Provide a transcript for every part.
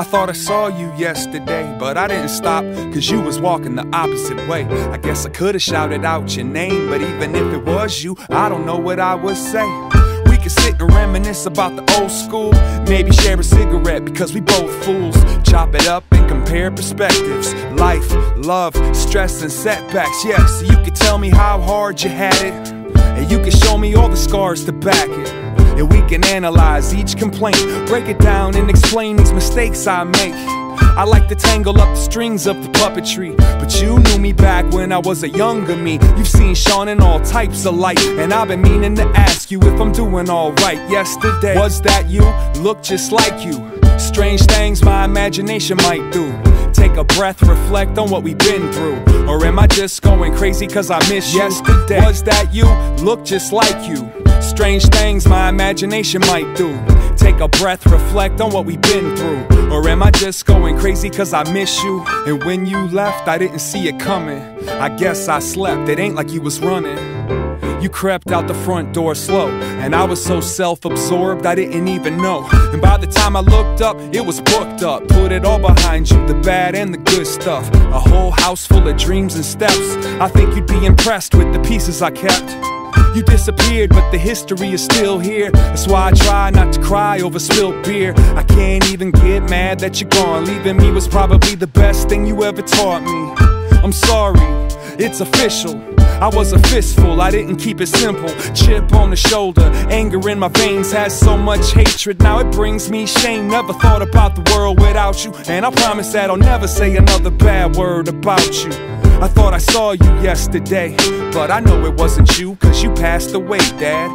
thought I saw you yesterday, but I didn't stop, cause you was walking the opposite way. I guess I could've shouted out your name, but even if it was you, I don't know what I would say. We could sit and reminisce about the old school, maybe share a cigarette because we both fools. Chop it up and compare perspectives, life, love, stress and setbacks. Yeah, so you could tell me how hard you had it, and you can show me all the scars to back it. And we can analyze each complaint, break it down and explain these mistakes I make. I like to tangle up the strings of the puppetry, but you knew me back when I was a younger me. You've seen Sean in all types of light, and I've been meaning to ask you if I'm doing alright. Yesterday, was that you? Look just like you. Strange things my imagination might do. Take a breath, reflect on what we've been through. Or am I just going crazy cause I miss you? Yesterday, was that you? Look just like you. Strange things my imagination might do. Take a breath, reflect on what we've been through. Or am I just going crazy cause I miss you? And when you left, I didn't see it coming. I guess I slept, it ain't like you was running. You crept out the front door slow, and I was so self-absorbed I didn't even know. And by the time I looked up, it was booked up. Put it all behind you, the bad and the good stuff. A whole house full of dreams and steps. I think you'd be impressed with the pieces I kept. You disappeared, but the history is still here. That's why I try not to cry over spilled beer. I can't even get mad that you're gone. Leaving me was probably the best thing you ever taught me. I'm sorry, it's official. I was a fistful, I didn't keep it simple. Chip on the shoulder, anger in my veins, has so much hatred, now it brings me shame. Never thought about the world without you, and I promise that I'll never say another bad word about you. I thought I saw you yesterday, but I know it wasn't you, cause you passed away, Dad.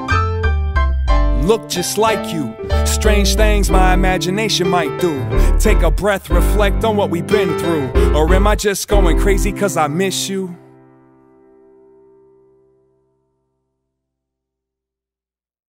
Look just like you. Strange things my imagination might do. Take a breath, reflect on what we've been through. Or am I just going crazy cause I miss you?